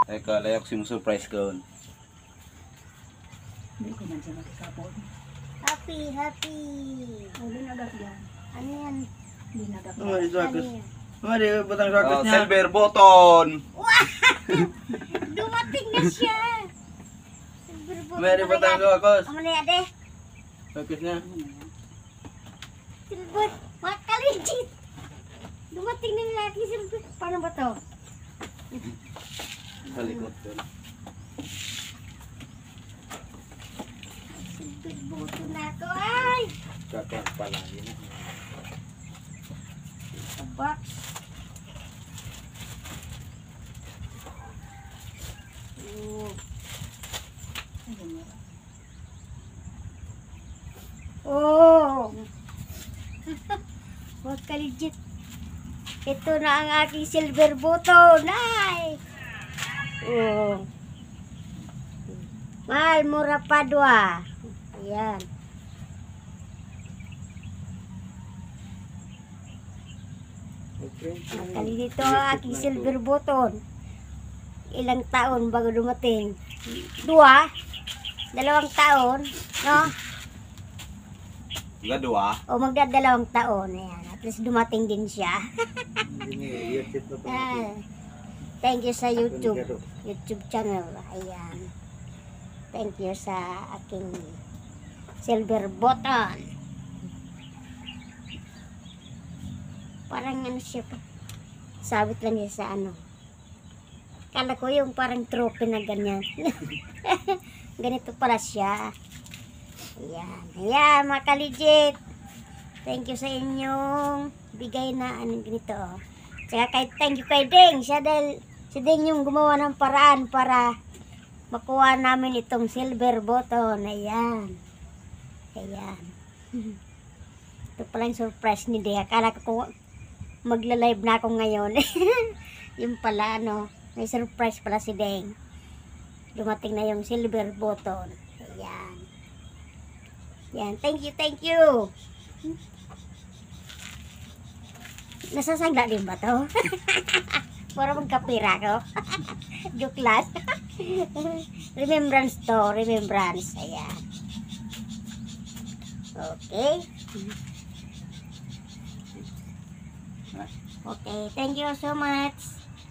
Teka, layak surprise ko. Hindi ko man siya makikapon. Happy. Hindi nagap yan. Ano yan? Hindi nagap Oh, yan. ito Ano akus. yan? Mari batang rakus Oh, niya. silver button. Dumating na siya. Silver button Mari na batang yan. rakus. Ano na yan, ade? Rakus niya. Silver. Mga kaligit. Dumating na lagi silver. Paano ba to? Sa likod ko. Silver button na ako. Ay! Kakak pala yun. Sa box. Oh. Oh! Huwag ka legit. Ito na ang aking silver button. Ay! Oh. Mahal, mura pa dua. Ayan. Kali dito ang aking silver button. Ilang taon bago dumating? 2? 2 taon? No? Gadwa. O magdadalawang taon. Ayan. At least dumating din siya. Ah, thank you sa YouTube. YouTube channel. Ayan. Thank you sa aking silver button. Parang ano siya. Sabit lang niya sa ano. Kala ko yung parang trophy na ganyan. Ganito pala siya. Ayan. Ayan mga ka-legit. Thank you sa inyong bigay na anong ganito. Tsaka thank you kay Deng. Siya din yung gumawa ng paraan para makuha namin itong silver button. Ayan. Ayan. Ito pala yung surprise ni Deng. Akala ko magla-live na ako ngayon. Yung pala ano. May surprise pala si Deng. Dumating na yung silver button. Ayan. Ayan. Thank you. Nasasagla din ba to? Para magkapira ko. Joke lang. Remembrance to. Remembrance. Ayan. Okay. Okay. Thank you so much.